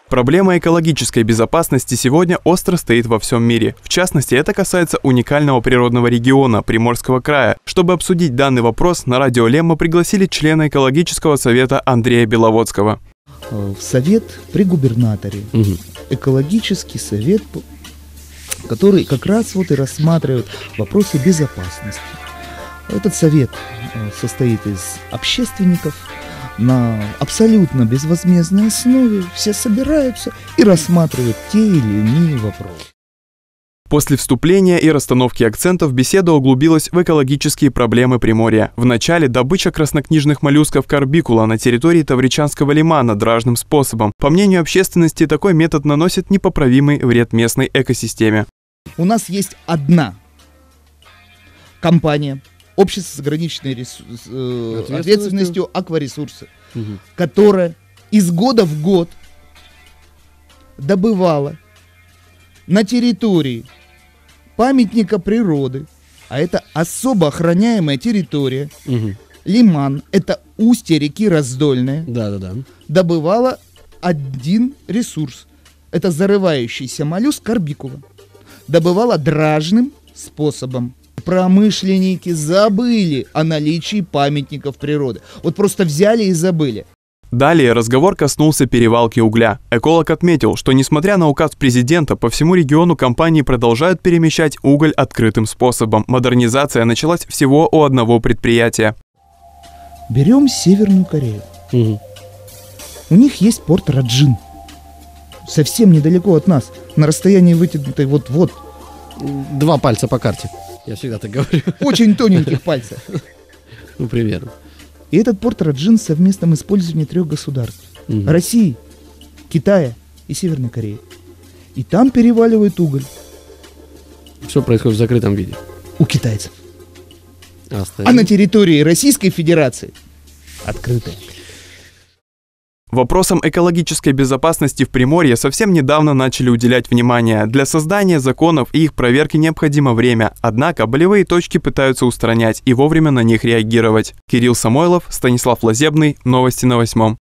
Проблема экологической безопасности сегодня остро стоит во всем мире. В частности, это касается уникального природного региона Приморского края. Чтобы обсудить данный вопрос, на радио Лем мы пригласили члена экологического совета Андрея Беловодского. В совет при губернаторе, экологический совет, который как раз вот и рассматривает вопросы безопасности. Этот совет состоит из общественников. На абсолютно безвозмездной основе все собираются и рассматривают те или иные вопросы. После вступления и расстановки акцентов беседа углубилась в экологические проблемы Приморья. Вначале добыча краснокнижных моллюсков карбикула на территории Тавричанского лимана дражным способом. По мнению общественности, такой метод наносит непоправимый вред местной экосистеме. У нас есть одна компания, общество с ограниченной ответственностью «Акваресурсы», которая из года в год добывала на территории памятника природы, а это особо охраняемая территория, лиман, это устье реки Раздольная, добывала один ресурс, это зарывающийся моллюск карбикула, добывала дражным способом. Промышленники забыли о наличии памятников природы. Вот просто взяли и забыли. Далее разговор коснулся перевалки угля. Эколог отметил, что несмотря на указ президента, по всему региону компании продолжают перемещать уголь открытым способом. Модернизация началась всего у одного предприятия. Берем Северную Корею. У них есть порт Раджин. Совсем недалеко от нас. На расстоянии вытянутой вот-вот. 2 пальца по карте. Я всегда так говорю. Очень тоненьких пальцев. Ну, примерно. И этот порт Раджин в совместном использовании 3 государств. России, Китая и Северной Кореи. И там переваливают уголь. Все происходит в закрытом виде. У китайцев. А на территории Российской Федерации открытая. Вопросам экологической безопасности в Приморье совсем недавно начали уделять внимание. Для создания законов и их проверки необходимо время, однако болевые точки пытаются устранять и вовремя на них реагировать. Кирилл Самойлов, Станислав Лазебный, новости на 8.